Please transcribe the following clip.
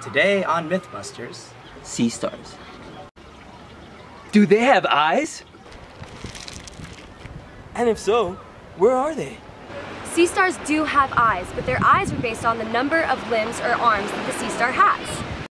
Today on Mythbusters, sea stars. Do they have eyes? And if so, where are they? Sea stars do have eyes, but their eyes are based on the number of limbs or arms that the sea star has.